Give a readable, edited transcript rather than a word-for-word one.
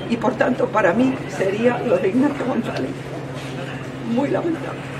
y por tanto para mí sería lo de Ignacio González. Muy lamentable.